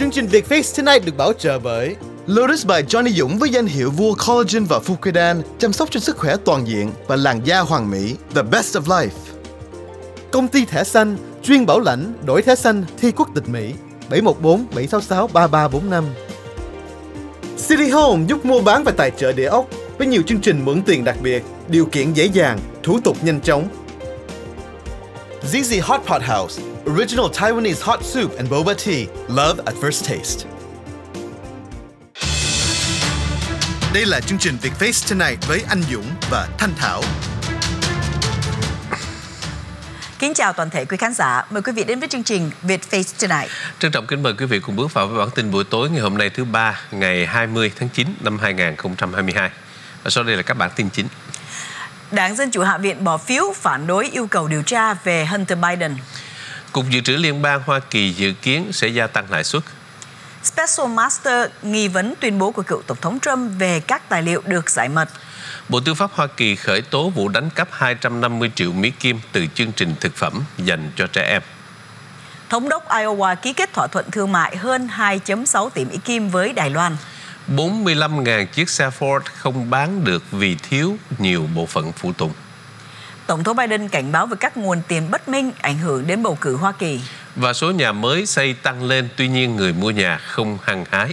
Chương trình Vietfix Tonight được bảo trợ bởi Lotus by Johnny Dũng với danh hiệu vua collagen và Fucodan, chăm sóc cho sức khỏe toàn diện và làn da hoàn mỹ. The best of life. Công ty thẻ xanh chuyên bảo lãnh đổi thẻ xanh thi quốc tịch Mỹ. 714 766 3345. City Home giúp mua bán và tài trợ địa ốc với nhiều chương trình mượn tiền đặc biệt, điều kiện dễ dàng, thủ tục nhanh chóng. ZZ Hot Pot House, original Taiwanese hot soup and boba tea, love at first taste. Đây là chương trình Vietfix Tonight với anh Dũng và Thanh Thảo. Kính chào toàn thể quý khán giả, mời quý vị đến với chương trình Vietfix Tonight. Trân trọng kính mời quý vị cùng bước vào với bản tin buổi tối ngày hôm nay thứ Ba, ngày 20 tháng 9 năm 2022. Và sau đây là các bản tin chính. Đảng Dân Chủ Hạ viện bỏ phiếu phản đối yêu cầu điều tra về Hunter Biden. Cục Dự trữ Liên bang Hoa Kỳ dự kiến sẽ gia tăng lãi suất. Special Master nghi vấn tuyên bố của cựu Tổng thống Trump về các tài liệu được giải mật. Bộ Tư pháp Hoa Kỳ khởi tố vụ đánh cắp 250 triệu Mỹ Kim từ chương trình thực phẩm dành cho trẻ em. Thống đốc Iowa ký kết thỏa thuận thương mại hơn 2,6 tỷ Mỹ Kim với Đài Loan. 45.000 chiếc xe Ford không bán được vì thiếu nhiều bộ phận phụ tùng. Tổng thống Biden cảnh báo về các nguồn tiền bất minh ảnh hưởng đến bầu cử Hoa Kỳ. Và số nhà mới xây tăng lên, tuy nhiên người mua nhà không hăng hái.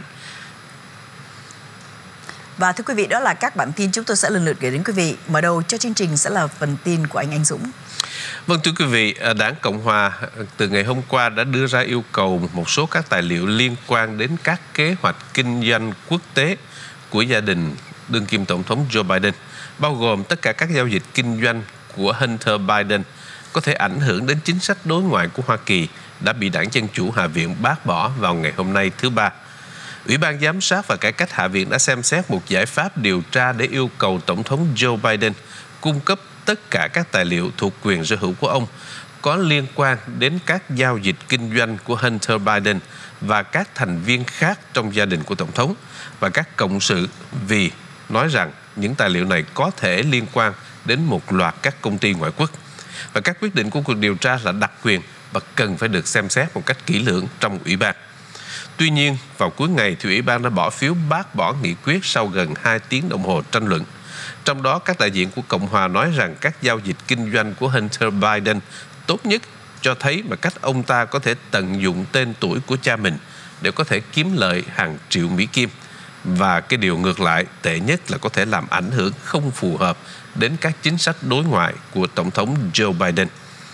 Và thưa quý vị, đó là các bản tin chúng tôi sẽ lần lượt gửi đến quý vị. Mở đầu cho chương trình sẽ là phần tin của anh Dũng. Vâng, thưa quý vị, Đảng Cộng Hòa từ ngày hôm qua đã đưa ra yêu cầu một số các tài liệu liên quan đến các kế hoạch kinh doanh quốc tế của gia đình đương kim Tổng thống Joe Biden, bao gồm tất cả các giao dịch kinh doanh của Hunter Biden có thể ảnh hưởng đến chính sách đối ngoại của Hoa Kỳ đã bị Đảng Dân Chủ Hạ viện bác bỏ vào ngày hôm nay thứ Ba. Ủy ban Giám sát và Cải cách Hạ viện đã xem xét một giải pháp điều tra để yêu cầu Tổng thống Joe Biden cung cấp tất cả các tài liệu thuộc quyền sở hữu của ông có liên quan đến các giao dịch kinh doanh của Hunter Biden và các thành viên khác trong gia đình của Tổng thống và các cộng sự, vì nói rằng những tài liệu này có thể liên quan đến một loạt các công ty ngoại quốc. Và các quyết định của cuộc điều tra là đặc quyền và cần phải được xem xét một cách kỹ lưỡng trong Ủy ban. Tuy nhiên, vào cuối ngày thì Ủy ban đã bỏ phiếu bác bỏ nghị quyết sau gần 2 tiếng đồng hồ tranh luận. Trong đó, các đại diện của Cộng hòa nói rằng các giao dịch kinh doanh của Hunter Biden tốt nhất cho thấy mà cách ông ta có thể tận dụng tên tuổi của cha mình để có thể kiếm lợi hàng triệu Mỹ Kim. Và cái điều ngược lại, tệ nhất là có thể làm ảnh hưởng không phù hợp đến các chính sách đối ngoại của Tổng thống Joe Biden.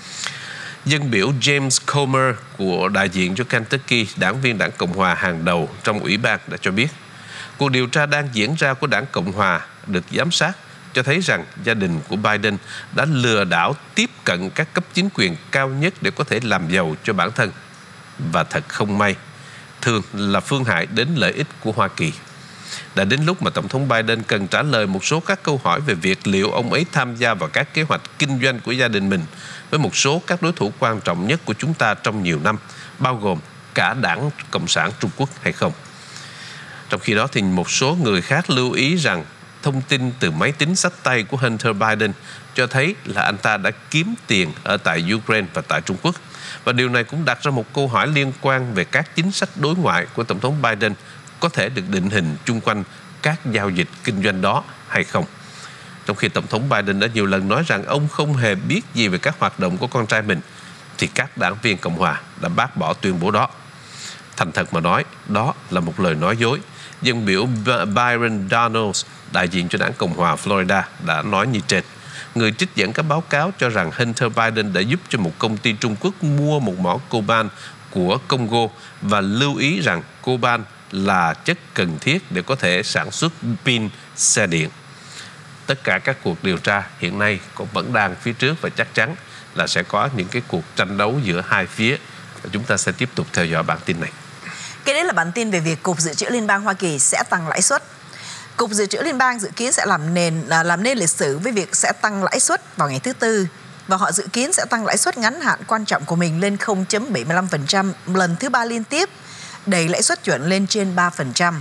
Dân biểu James Comer của đại diện cho Kentucky, đảng viên Đảng Cộng hòa hàng đầu trong Ủy ban đã cho biết, cuộc điều tra đang diễn ra của Đảng Cộng hòa được giám sát cho thấy rằng gia đình của Biden đã lừa đảo tiếp cận các cấp chính quyền cao nhất để có thể làm giàu cho bản thân. Và thật không may, thường là phương hại đến lợi ích của Hoa Kỳ. Đã đến lúc mà Tổng thống Biden cần trả lời một số các câu hỏi về việc liệu ông ấy tham gia vào các kế hoạch kinh doanh của gia đình mình với một số các đối thủ quan trọng nhất của chúng ta trong nhiều năm, bao gồm cả Đảng Cộng sản Trung Quốc hay không. Trong khi đó thì một số người khác lưu ý rằng thông tin từ máy tính xách tay của Hunter Biden cho thấy là anh ta đã kiếm tiền ở tại Ukraine và tại Trung Quốc. Và điều này cũng đặt ra một câu hỏi liên quan về các chính sách đối ngoại của Tổng thống Biden có thể được định hình chung quanh các giao dịch kinh doanh đó hay không. Trong khi Tổng thống Biden đã nhiều lần nói rằng ông không hề biết gì về các hoạt động của con trai mình, thì các đảng viên Cộng hòa đã bác bỏ tuyên bố đó. Thành thật mà nói, đó là một lời nói dối. Dân biểu Byron Donalds, đại diện cho Đảng Cộng hòa Florida, đã nói như trên. Người trích dẫn các báo cáo cho rằng Hunter Biden đã giúp cho một công ty Trung Quốc mua một mỏ coban của Congo và lưu ý rằng coban là chất cần thiết để có thể sản xuất pin xe điện. Tất cả các cuộc điều tra hiện nay cũng vẫn đang phía trước và chắc chắn là sẽ có những cái cuộc tranh đấu giữa hai phía. Và chúng ta sẽ tiếp tục theo dõi bản tin này. Cái đấy là bản tin về việc Cục Dự trữ Liên bang Hoa Kỳ sẽ tăng lãi suất. Cục Dự trữ Liên bang dự kiến sẽ làm nên lịch sử với việc sẽ tăng lãi suất vào ngày thứ Tư. Và họ dự kiến sẽ tăng lãi suất ngắn hạn quan trọng của mình lên 0,75% lần thứ 3 liên tiếp, đẩy lãi suất chuẩn lên trên 3%.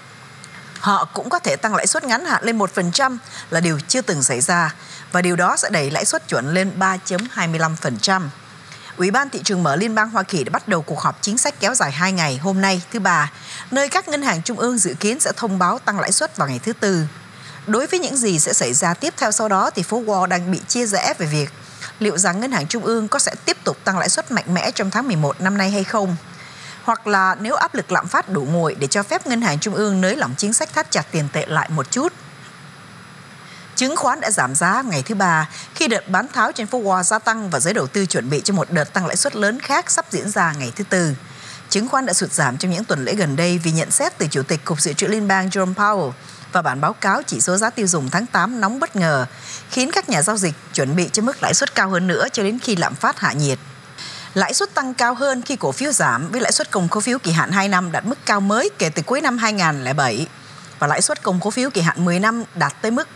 Họ cũng có thể tăng lãi suất ngắn hạn lên 1% là điều chưa từng xảy ra, và điều đó sẽ đẩy lãi suất chuẩn lên 3,25%. Ủy ban Thị trường mở Liên bang Hoa Kỳ đã bắt đầu cuộc họp chính sách kéo dài 2 ngày hôm nay thứ Ba, nơi các ngân hàng trung ương dự kiến sẽ thông báo tăng lãi suất vào ngày thứ Tư. Đối với những gì sẽ xảy ra tiếp theo sau đó thì phố Wall đang bị chia rẽ về việc liệu rằng ngân hàng trung ương có sẽ tiếp tục tăng lãi suất mạnh mẽ trong tháng 11 năm nay hay không, hoặc là nếu áp lực lạm phát đủ nguội để cho phép ngân hàng trung ương nới lỏng chính sách thắt chặt tiền tệ lại một chút. Chứng khoán đã giảm giá ngày thứ Ba khi đợt bán tháo trên phố Wall gia tăng và giới đầu tư chuẩn bị cho một đợt tăng lãi suất lớn khác sắp diễn ra ngày thứ Tư. Chứng khoán đã sụt giảm trong những tuần lễ gần đây vì nhận xét từ Chủ tịch Cục Dự trữ Liên bang Jerome Powell và bản báo cáo chỉ số giá tiêu dùng tháng 8 nóng bất ngờ, khiến các nhà giao dịch chuẩn bị cho mức lãi suất cao hơn nữa cho đến khi lạm phát hạ nhiệt. Lãi suất tăng cao hơn khi cổ phiếu giảm, với lãi suất công cổ phiếu kỳ hạn 2 năm đạt mức cao mới kể từ cuối năm 2007 và lãi suất công cổ phiếu kỳ hạn 10 năm đạt tới mức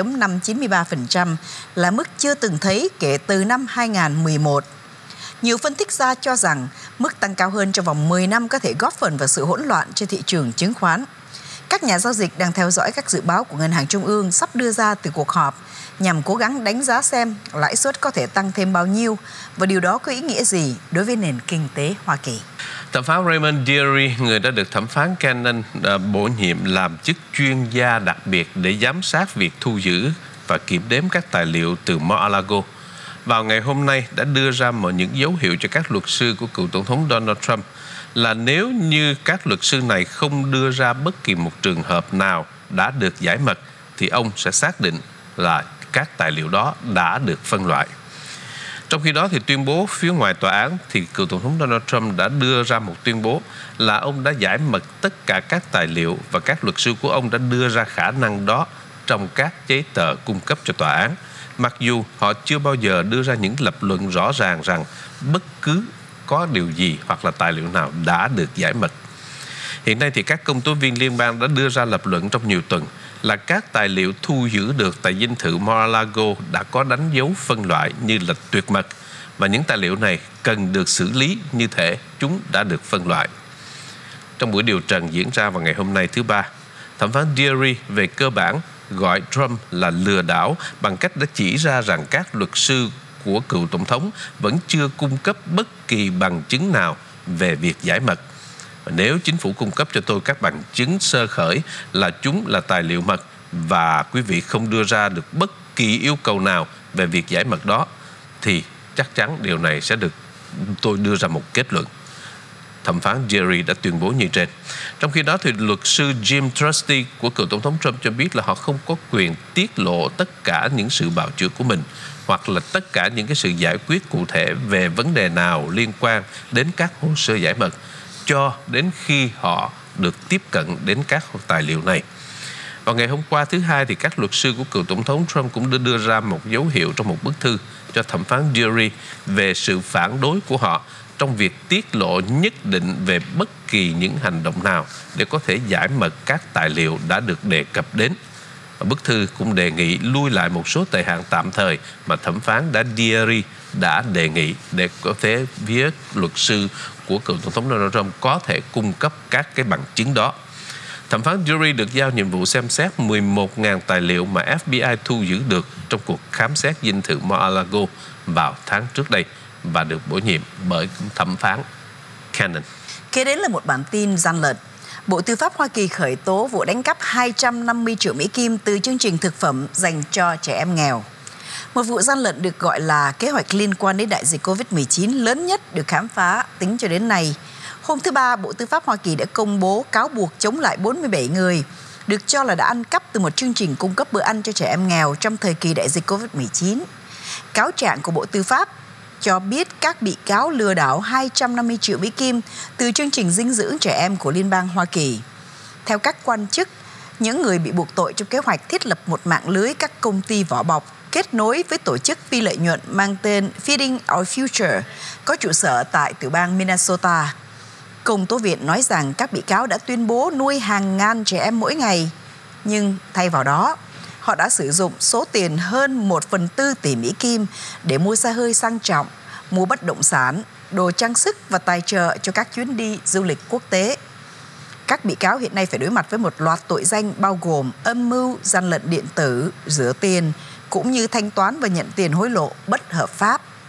3.593%, là mức chưa từng thấy kể từ năm 2011. Nhiều phân tích gia cho rằng mức tăng cao hơn trong vòng 10 năm có thể góp phần vào sự hỗn loạn trên thị trường chứng khoán. Các nhà giao dịch đang theo dõi các dự báo của Ngân hàng Trung ương sắp đưa ra từ cuộc họp nhằm cố gắng đánh giá xem lãi suất có thể tăng thêm bao nhiêu và điều đó có ý nghĩa gì đối với nền kinh tế Hoa Kỳ. Thẩm phán Raymond Deary, người đã được thẩm phán Cannon bổ nhiệm làm chức chuyên gia đặc biệt để giám sát việc thu giữ và kiểm đếm các tài liệu từ Mar-a-Lago, vào ngày hôm nay đã đưa ra những dấu hiệu cho các luật sư của cựu Tổng thống Donald Trump là nếu như các luật sư này không đưa ra bất kỳ một trường hợp nào đã được giải mật thì ông sẽ xác định là các tài liệu đó đã được phân loại. Trong khi đó thì tuyên bố phía ngoài tòa án thì cựu Tổng thống Donald Trump đã đưa ra một tuyên bố là ông đã giải mật tất cả các tài liệu và các luật sư của ông đã đưa ra khả năng đó trong các giấy tờ cung cấp cho tòa án, mặc dù họ chưa bao giờ đưa ra những lập luận rõ ràng rằng bất cứ có điều gì hoặc là tài liệu nào đã được giải mật. Hiện nay thì các công tố viên liên bang đã đưa ra lập luận trong nhiều tuần là các tài liệu thu giữ được tại dinh thự Mar-a-Lago đã có đánh dấu phân loại như là tuyệt mật và những tài liệu này cần được xử lý như thể chúng đã được phân loại. Trong buổi điều trần diễn ra vào ngày hôm nay thứ Ba, thẩm phán Deary về cơ bản gọi Trump là lừa đảo bằng cách đã chỉ ra rằng các luật sư của cựu tổng thống vẫn chưa cung cấp bất kỳ bằng chứng nào về việc giải mật. Và nếu chính phủ cung cấp cho tôi các bằng chứng sơ khởi là chúng là tài liệu mật và quý vị không đưa ra được bất kỳ yêu cầu nào về việc giải mật đó, thì chắc chắn điều này sẽ được tôi đưa ra một kết luận. Thẩm phán Deary đã tuyên bố như trên. Trong khi đó thì luật sư Jim Trusty của cựu Tổng thống Trump cho biết là họ không có quyền tiết lộ tất cả những sự bào chữa của mình hoặc là tất cả những cái sự giải quyết cụ thể về vấn đề nào liên quan đến các hồ sơ giải mật cho đến khi họ được tiếp cận đến các tài liệu này. Vào ngày hôm qua thứ Hai thì các luật sư của cựu Tổng thống Trump cũng đã đưa ra một dấu hiệu trong một bức thư cho thẩm phán Deary về sự phản đối của họ trong việc tiết lộ nhất định về bất kỳ những hành động nào để có thể giải mật các tài liệu đã được đề cập đến. Và bức thư cũng đề nghị lui lại một số thời hạn tạm thời mà thẩm phán Deary đã đề nghị để có thể phía luật sư của cựu Tổng thống Donald Trump có thể cung cấp các cái bằng chứng đó. Thẩm phán Deary được giao nhiệm vụ xem xét 11.000 tài liệu mà FBI thu giữ được trong cuộc khám xét dinh thự Mar-a-Lago vào tháng trước đây và được bổ nhiệm bởi thẩm phán Cannon. Kế đến là một bản tin gian lận. Bộ Tư pháp Hoa Kỳ khởi tố vụ đánh cắp 250 triệu Mỹ Kim từ chương trình thực phẩm dành cho trẻ em nghèo. Một vụ gian lận được gọi là kế hoạch liên quan đến đại dịch Covid-19 lớn nhất được khám phá tính cho đến nay. Hôm thứ Ba, Bộ Tư pháp Hoa Kỳ đã công bố cáo buộc chống lại 47 người được cho là đã ăn cắp từ một chương trình cung cấp bữa ăn cho trẻ em nghèo trong thời kỳ đại dịch Covid-19. Cáo trạng của Bộ Tư pháp cho biết các bị cáo lừa đảo 250 triệu Mỹ Kim từ chương trình dinh dưỡng trẻ em của Liên bang Hoa Kỳ. Theo các quan chức, những người bị buộc tội trong kế hoạch thiết lập một mạng lưới các công ty vỏ bọc kết nối với tổ chức phi lợi nhuận mang tên Feeding Our Future, có trụ sở tại tiểu bang Minnesota. Công tố viện nói rằng các bị cáo đã tuyên bố nuôi hàng ngàn trẻ em mỗi ngày, nhưng thay vào đó, họ đã sử dụng số tiền hơn 1/4 tỷ Mỹ Kim để mua xe hơi sang trọng, mua bất động sản, đồ trang sức và tài trợ cho các chuyến đi du lịch quốc tế. Các bị cáo hiện nay phải đối mặt với một loạt tội danh bao gồm âm mưu, gian lận điện tử, rửa tiền, cũng như thanh toán và nhận tiền hối lộ bất hợp pháp.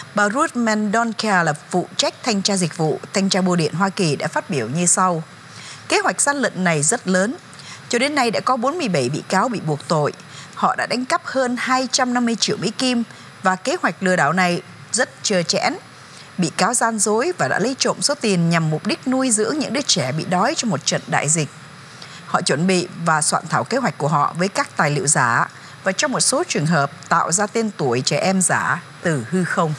Bà Ruth Mendonca là phụ trách thanh tra dịch vụ, thanh tra bưu điện Hoa Kỳ đã phát biểu như sau. Kế hoạch gian lận này rất lớn. Cho đến nay đã có 47 bị cáo bị buộc tội. Họ đã đánh cắp hơn 250 triệu Mỹ Kim và kế hoạch lừa đảo này rất trơ trẽn. Bị cáo gian dối và đã lấy trộm số tiền nhằm mục đích nuôi dưỡng những đứa trẻ bị đói trong một trận đại dịch. Họ chuẩn bị và soạn thảo kế hoạch của họ với các tài liệu giả và trong một số trường hợp tạo ra tên tuổi trẻ em giả từ hư không.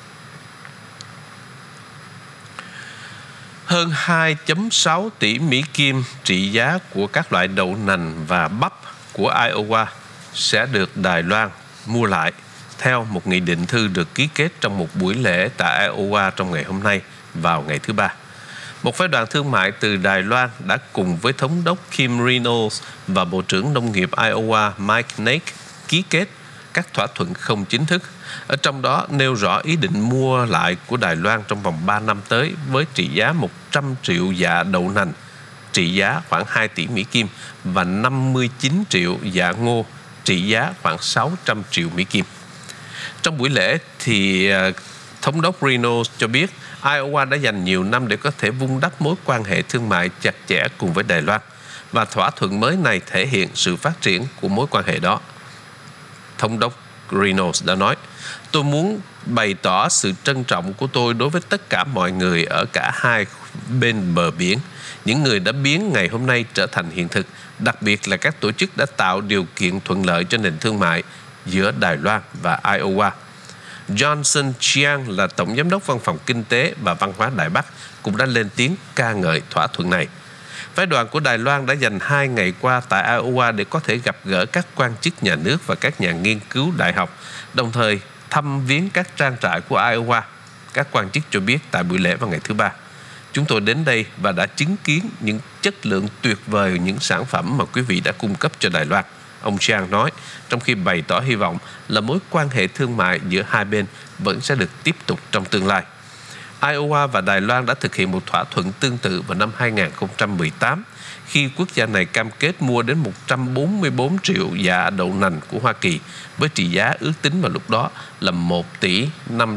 Hơn 2,6 tỷ Mỹ Kim trị giá của các loại đậu nành và bắp của Iowa sẽ được Đài Loan mua lại theo một nghị định thư được ký kết trong một buổi lễ tại Iowa trong ngày hôm nay vào ngày thứ Ba. Một phái đoàn thương mại từ Đài Loan đã cùng với Thống đốc Kim Reynolds và Bộ trưởng Nông nghiệp Iowa Mike Nack ký kết các thỏa thuận không chính thức, ở trong đó nêu rõ ý định mua lại của Đài Loan trong vòng 3 năm tới với trị giá 100 triệu dạ đậu nành, trị giá khoảng 2 tỷ Mỹ Kim và 59 triệu dạ ngô, trị giá khoảng 600 triệu Mỹ Kim. Trong buổi lễ thì Thống đốc Reynolds cho biết Iowa đã dành nhiều năm để có thể vun đắp mối quan hệ thương mại chặt chẽ cùng với Đài Loan và thỏa thuận mới này thể hiện sự phát triển của mối quan hệ đó. Thống đốc Reynolds đã nói, tôi muốn bày tỏ sự trân trọng của tôi đối với tất cả mọi người ở cả hai bên bờ biển, những người đã biến ngày hôm nay trở thành hiện thực, đặc biệt là các tổ chức đã tạo điều kiện thuận lợi cho nền thương mại giữa Đài Loan và Iowa. Johnson Chiang là Tổng Giám đốc Văn phòng Kinh tế và Văn hóa Đài Bắc cũng đã lên tiếng ca ngợi thỏa thuận này. Phái đoàn của Đài Loan đã dành 2 ngày qua tại Iowa để có thể gặp gỡ các quan chức nhà nước và các nhà nghiên cứu đại học, đồng thời thăm viếng các trang trại của Iowa. Các quan chức cho biết tại buổi lễ vào ngày thứ Ba, chúng tôi đến đây và đã chứng kiến những chất lượng tuyệt vời những sản phẩm mà quý vị đã cung cấp cho Đài Loan, ông Chiang nói, trong khi bày tỏ hy vọng là mối quan hệ thương mại giữa hai bên vẫn sẽ được tiếp tục trong tương lai. Iowa và Đài Loan đã thực hiện một thỏa thuận tương tự vào năm 2018 khi quốc gia này cam kết mua đến 144 triệu dạ đậu nành của Hoa Kỳ với trị giá ước tính vào lúc đó là 1 tỷ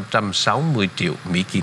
560 triệu Mỹ Kim.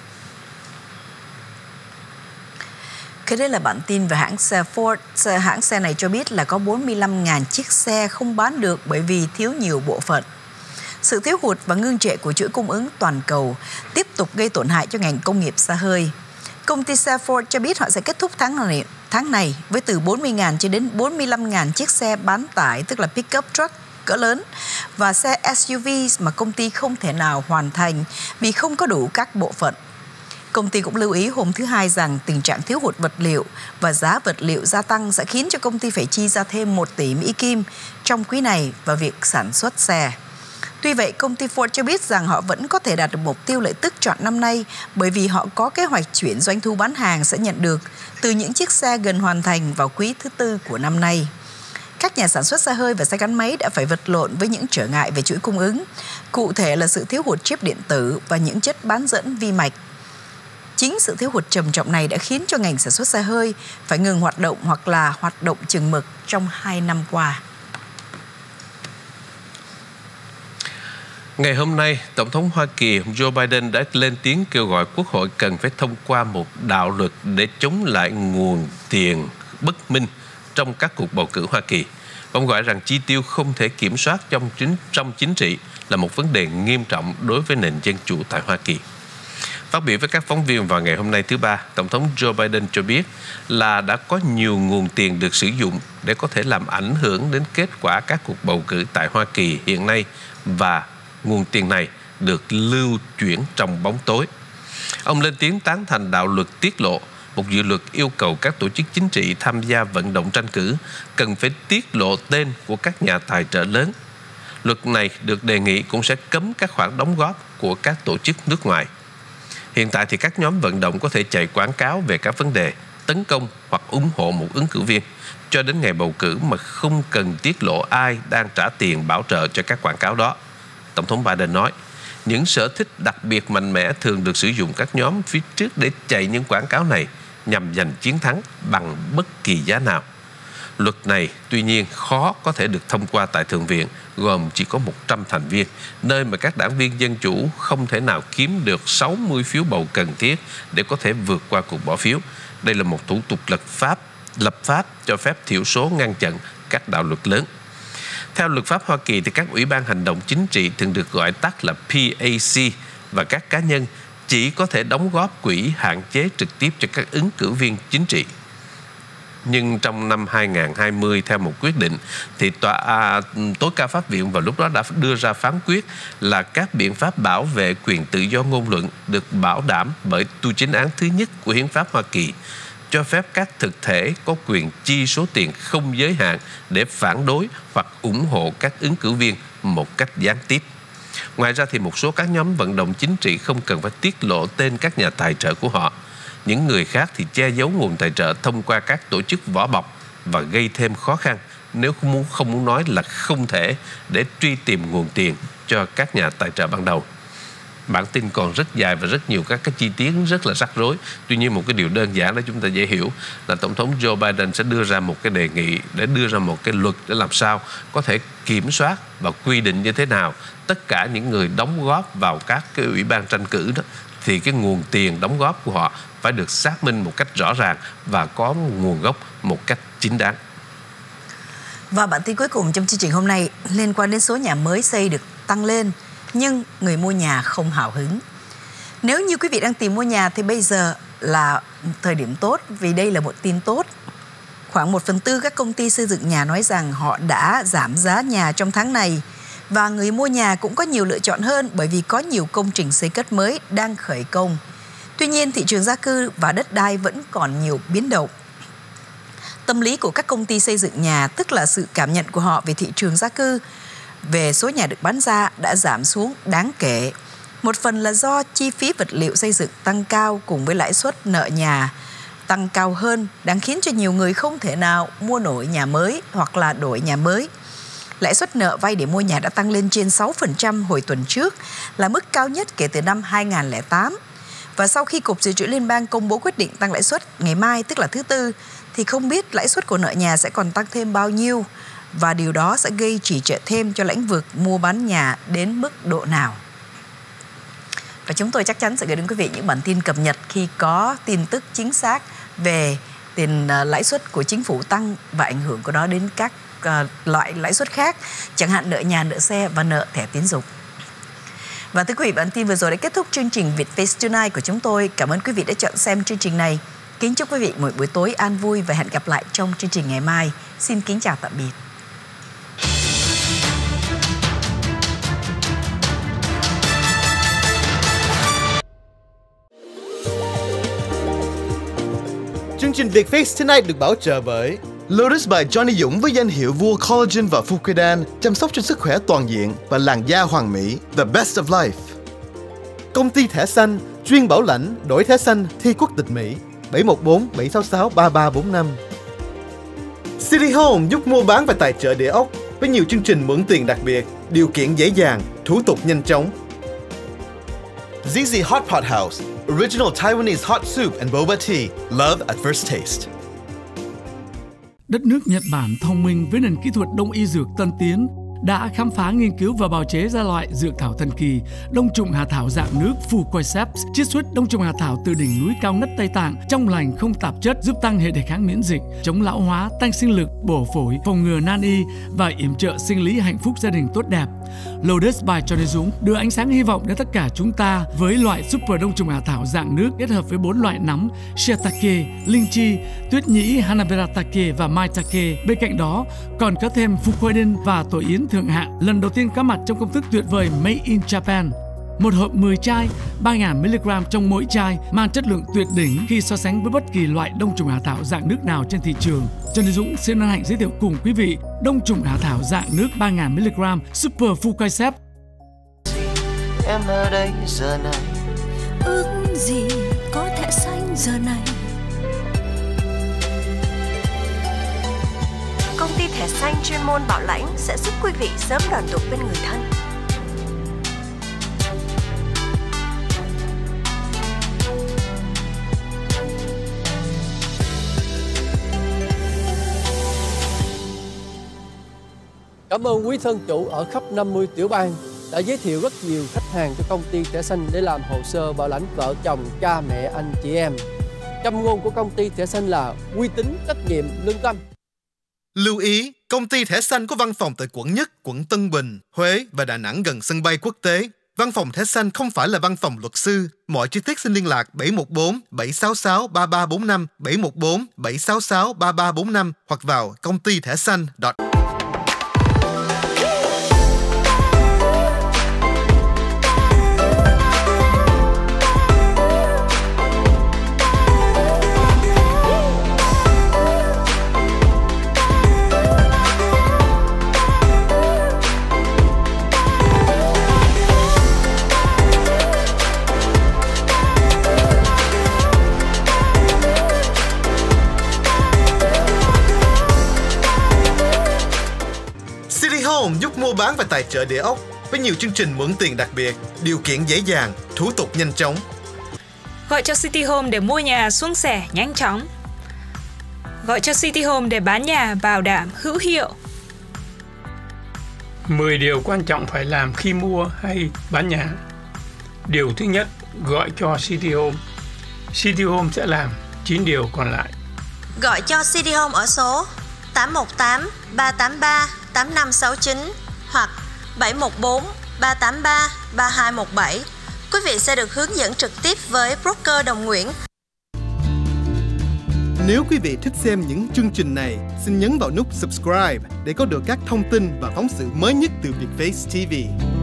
Cái đây là bản tin về hãng xe Ford. Hãng xe này cho biết là có 45.000 chiếc xe không bán được bởi vì thiếu nhiều bộ phận. Sự thiếu hụt và ngưng trệ của chuỗi cung ứng toàn cầu tiếp tục gây tổn hại cho ngành công nghiệp xe hơi. Công ty xe Ford cho biết họ sẽ kết thúc tháng này với từ 40.000 cho đến 45.000 chiếc xe bán tải, tức là pickup truck cỡ lớn, và xe SUV mà công ty không thể nào hoàn thành vì không có đủ các bộ phận. Công ty cũng lưu ý hôm thứ Hai rằng tình trạng thiếu hụt vật liệu và giá vật liệu gia tăng sẽ khiến cho công ty phải chi ra thêm 1 tỷ Mỹ Kim trong quý này vào việc sản xuất xe. Tuy vậy, công ty Ford cho biết rằng họ vẫn có thể đạt được mục tiêu lợi tức trọn năm nay bởi vì họ có kế hoạch chuyển doanh thu bán hàng sẽ nhận được từ những chiếc xe gần hoàn thành vào quý thứ tư của năm nay. Các nhà sản xuất xe hơi và xe gắn máy đã phải vật lộn với những trở ngại về chuỗi cung ứng, cụ thể là sự thiếu hụt chip điện tử và những chất bán dẫn vi mạch. Chính sự thiếu hụt trầm trọng này đã khiến cho ngành sản xuất xe hơi phải ngừng hoạt động hoặc là hoạt động chừng mực trong 2 năm qua. Ngày hôm nay, Tổng thống Hoa Kỳ Joe Biden đã lên tiếng kêu gọi Quốc hội cần phải thông qua một đạo luật để chống lại nguồn tiền bất minh trong các cuộc bầu cử Hoa Kỳ. Ông gọi rằng chi tiêu không thể kiểm soát trong chính trị là một vấn đề nghiêm trọng đối với nền dân chủ tại Hoa Kỳ. Phát biểu với các phóng viên vào ngày hôm nay thứ Ba, Tổng thống Joe Biden cho biết là đã có nhiều nguồn tiền được sử dụng để có thể làm ảnh hưởng đến kết quả các cuộc bầu cử tại Hoa Kỳ hiện nay và nguồn tiền này được lưu chuyển trong bóng tối. Ông lên tiếng tán thành đạo luật tiết lộ, một dự luật yêu cầu các tổ chức chính trị tham gia vận động tranh cử cần phải tiết lộ tên của các nhà tài trợ lớn. Luật này được đề nghị cũng sẽ cấm các khoản đóng góp của các tổ chức nước ngoài. Hiện tại thì các nhóm vận động có thể chạy quảng cáo về các vấn đề, tấn công hoặc ủng hộ một ứng cử viên cho đến ngày bầu cử mà không cần tiết lộ ai đang trả tiền bảo trợ cho các quảng cáo đó. Tổng thống Biden nói, những sở thích đặc biệt mạnh mẽ thường được sử dụng các nhóm phía trước để chạy những quảng cáo này nhằm giành chiến thắng bằng bất kỳ giá nào. Luật này tuy nhiên khó có thể được thông qua tại Thượng viện, gồm chỉ có 100 thành viên, nơi mà các đảng viên Dân Chủ không thể nào kiếm được 60 phiếu bầu cần thiết để có thể vượt qua cuộc bỏ phiếu. Đây là một thủ tục lập pháp cho phép thiểu số ngăn chặn các đạo luật lớn. Theo luật pháp Hoa Kỳ thì các ủy ban hành động chính trị, thường được gọi tắt là PAC, và các cá nhân chỉ có thể đóng góp quỹ hạn chế trực tiếp cho các ứng cử viên chính trị. Nhưng trong năm 2020, theo một quyết định, thì tối cao pháp viện vào lúc đó đã đưa ra phán quyết là các biện pháp bảo vệ quyền tự do ngôn luận được bảo đảm bởi tu chính án thứ nhất của Hiến pháp Hoa Kỳ, cho phép các thực thể có quyền chi số tiền không giới hạn để phản đối hoặc ủng hộ các ứng cử viên một cách gián tiếp. Ngoài ra thì một số các nhóm vận động chính trị không cần phải tiết lộ tên các nhà tài trợ của họ. Những người khác thì che giấu nguồn tài trợ thông qua các tổ chức vỏ bọc và gây thêm khó khăn, nếu không muốn nói là không thể, để truy tìm nguồn tiền cho các nhà tài trợ ban đầu. Bản tin còn rất dài và rất nhiều các cái chi tiết rất là rắc rối. Tuy nhiên một cái điều đơn giản để chúng ta dễ hiểu là Tổng thống Joe Biden sẽ đưa ra một cái đề nghị để đưa ra một cái luật để làm sao có thể kiểm soát và quy định như thế nào tất cả những người đóng góp vào các cái ủy ban tranh cử đó, thì cái nguồn tiền đóng góp của họ phải được xác minh một cách rõ ràng và có nguồn gốc một cách chính đáng. Và bản tin cuối cùng trong chương trình hôm nay liên quan đến số nhà mới xây được tăng lên, nhưng người mua nhà không hào hứng. Nếu như quý vị đang tìm mua nhà thì bây giờ là thời điểm tốt, vì đây là một tin tốt. Khoảng 1/4 các công ty xây dựng nhà nói rằng họ đã giảm giá nhà trong tháng này, và người mua nhà cũng có nhiều lựa chọn hơn bởi vì có nhiều công trình xây cất mới đang khởi công. Tuy nhiên, thị trường gia cư và đất đai vẫn còn nhiều biến động. Tâm lý của các công ty xây dựng nhà, tức là sự cảm nhận của họ về thị trường gia cư, về số nhà được bán ra đã giảm xuống đáng kể. Một phần là do chi phí vật liệu xây dựng tăng cao cùng với lãi suất nợ nhà tăng cao hơn, đang khiến cho nhiều người không thể nào mua nổi nhà mới hoặc là đổi nhà mới. Lãi suất nợ vay để mua nhà đã tăng lên trên 6% hồi tuần trước, là mức cao nhất kể từ năm 2008. Và sau khi Cục Dự trữ Liên bang công bố quyết định tăng lãi suất ngày mai, tức là thứ Tư, thì không biết lãi suất của nợ nhà sẽ còn tăng thêm bao nhiêu, và điều đó sẽ gây trì trệ thêm cho lĩnh vực mua bán nhà đến mức độ nào. Và chúng tôi chắc chắn sẽ gửi đến quý vị những bản tin cập nhật khi có tin tức chính xác về tiền lãi suất của chính phủ tăng và ảnh hưởng của nó đến các loại lãi suất khác, chẳng hạn nợ nhà, nợ xe và nợ thẻ tín dụng. Và thưa quý vị, bản tin vừa rồi đã kết thúc chương trình Vietface Tonight của chúng tôi. Cảm ơn quý vị đã chọn xem chương trình này. Kính chúc quý vị một buổi tối an vui và hẹn gặp lại trong chương trình ngày mai. Xin kính chào tạm biệt. Chương trình Vietface Tonight được bảo trợ bởi Lotus by Johnny Dũng với danh hiệu vua collagen và Fucodan, chăm sóc cho sức khỏe toàn diện và làn da hoàn mỹ, the best of life. Công ty thẻ xanh, chuyên bảo lãnh, đổi thẻ xanh, thi quốc tịch Mỹ, 714 766 3345. City Home giúp mua bán và tài trợ địa ốc với nhiều chương trình mượn tiền đặc biệt, điều kiện dễ dàng, thủ tục nhanh chóng. ZZ Hot Pot House, original Taiwanese hot soup and boba tea, love at first taste. Đất nước Nhật Bản thông minh với nền kỹ thuật đông y dược tân tiến đã khám phá, nghiên cứu và bào chế ra loại dược thảo thần kỳ đông trùng hạ thảo dạng nước Fucoiceps, chiết xuất đông trùng hạ thảo từ đỉnh núi cao ngất Tây Tạng, trong lành không tạp chất, giúp tăng hệ đề kháng miễn dịch, chống lão hóa, tăng sinh lực, bổ phổi, phòng ngừa nan y và yểm trợ sinh lý hạnh phúc gia đình tốt đẹp. Lotus by Johnny Dũng đưa ánh sáng hy vọng đến tất cả chúng ta với loại super đông trùng hạ thảo dạng nước kết hợp với 4 loại nấm shiitake, linh chi, tuyết nhĩ, hanaberatake và maitake. Bên cạnh đó còn có thêm fucoidin và tổ yến thượng hạng, lần đầu tiên có mặt trong công thức tuyệt vời Made in Japan. Một hộp 10 chai, 3.000mg trong mỗi chai, mang chất lượng tuyệt đỉnh khi so sánh với bất kỳ loại đông trùng hạ thảo dạng nước nào trên thị trường. Johnny Dũng xin hân hạnh giới thiệu cùng quý vị đông trùng hạ thảo dạng nước 3.000mg Super Fucoiceps. Em ở đây giờ này, ước gì có thẻ xanh giờ này. công ty thẻ xanh chuyên môn bảo lãnh sẽ giúp quý vị sớm đoàn tụ bên người thân. Cảm ơn quý thân chủ ở khắp 50 tiểu bang đã giới thiệu rất nhiều khách hàng cho công ty thẻ xanh để làm hồ sơ bảo lãnh vợ chồng, cha mẹ, anh chị em. Châm ngôn của công ty thẻ xanh là uy tín, trách nhiệm, lương tâm. Lưu ý, công ty thẻ xanh có văn phòng tại quận Nhất, quận Tân Bình, Huế và Đà Nẵng gần sân bay quốc tế. Văn phòng thẻ xanh không phải là văn phòng luật sư. Mọi chi tiết xin liên lạc 714 766 3345, 714 766 3345 hoặc vào công ty thẻ xanh. Giúp mua bán và tài trợ địa ốc với nhiều chương trình mượn tiền đặc biệt, điều kiện dễ dàng, thủ tục nhanh chóng. Gọi cho City Home để mua nhà suôn sẻ, nhanh chóng. Gọi cho City Home để bán nhà bảo đảm hữu hiệu. 10 điều quan trọng phải làm khi mua hay bán nhà. Điều thứ nhất, gọi cho City Home. City Home sẽ làm 9 điều còn lại. Gọi cho City Home ở số 818 383 8569 hoặc 714 383 3217. Quý vị sẽ được hướng dẫn trực tiếp với broker Đồng Nguyễn. Nếu quý vị thích xem những chương trình này, xin nhấn vào nút subscribe để có được các thông tin và phóng sự mới nhất từ Vietface TV.